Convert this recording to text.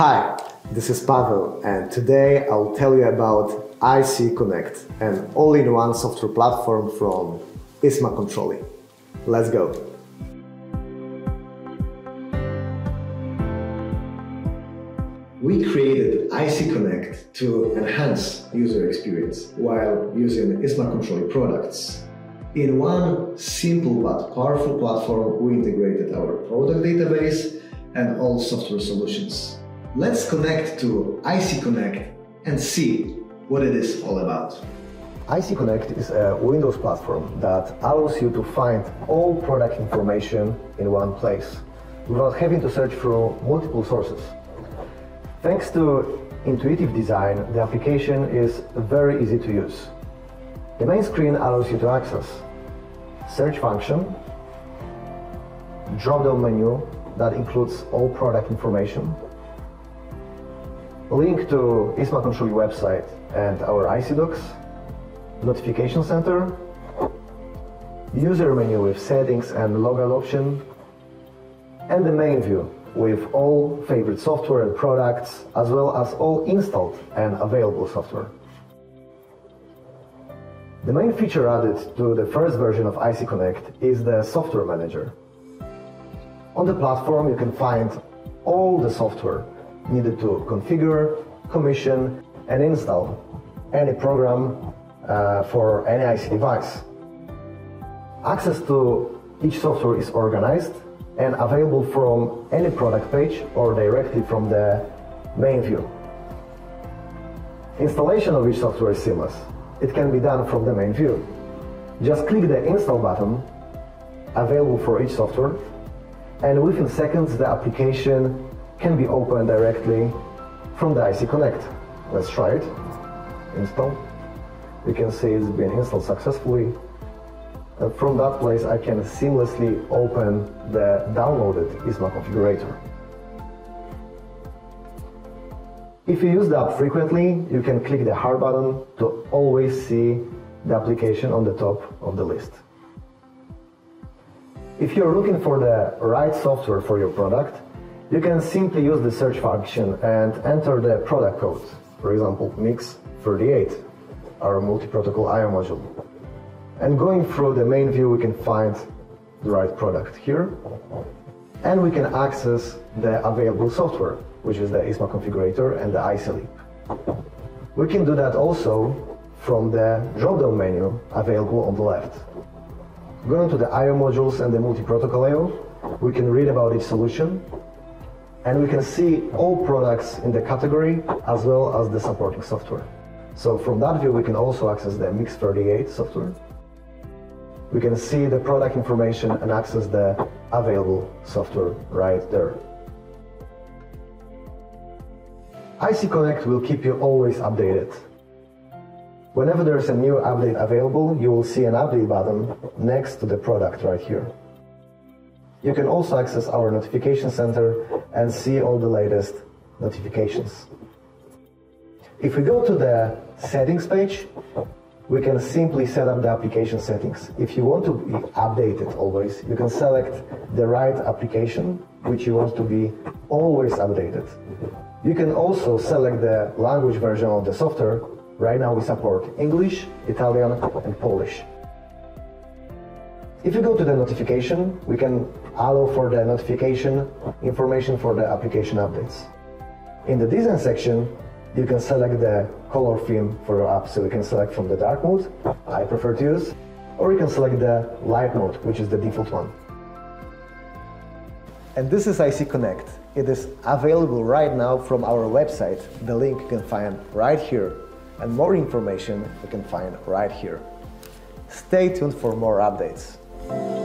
Hi, this is Pavel, and today I'll tell you about IC Connect, an all-in-one software platform from iSMA CONTROLLI. Let's go! We created IC Connect to enhance user experience while using iSMA CONTROLLI products. In one simple but powerful platform, we integrated our product database and all software solutions. Let's connect to IC Connect and see what it is all about. IC Connect is a Windows platform that allows you to find all product information in one place without having to search through multiple sources. Thanks to intuitive design, the application is very easy to use. The main screen allows you to access search function, drop-down menu that includes all product information, link to iSMA CONTROLLI website and our IC docs, notification center, user menu with settings and logout option, and the main view with all favorite software and products, as well as all installed and available software. The main feature added to the first version of IC Connect is the software manager. On the platform you can find all the software needed to configure, commission and install any program for any IC device. Access to each software is organized and available from any product page or directly from the main view. Installation of each software is seamless. It can be done from the main view. Just click the install button available for each software, and within seconds the application can be opened directly from the IC Connect. Let's try it. Install. You can see it's been installed successfully. And from that place I can seamlessly open the downloaded iSMA configurator. If you use the app frequently, you can click the heart button to always see the application on the top of the list. If you're looking for the right software for your product, you can simply use the search function and enter the product code, for example MIX38, our multi-protocol I/O module. And going through the main view we can find the right product here, and we can access the available software, which is the iSMA configurator and the iSLEAP. We can do that also from the drop-down menu available on the left. Going to the I/O modules and the multi-protocol I/O, we can read about each solution, and we can see all products in the category as well as the supporting software. So from that view we can also access the MIX38 software. We can see the product information and access the available software right there. IC Connect will keep you always updated. Whenever there is a new update available, you will see an update button next to the product right here. You can also access our notification center and see all the latest notifications. If we go to the settings page, we can simply set up the application settings. If you want to be updated always, you can select the right application which you want to be always updated. You can also select the language version of the software. Right now we support English, Italian and Polish. If you go to the notification, we can allow for the notification information for the application updates. In the design section, you can select the color theme for your app, so you can select from the dark mode, I prefer to use, or you can select the light mode, which is the default one. And this is IC Connect. It is available right now from our website. The link you can find right here, and more information you can find right here. Stay tuned for more updates.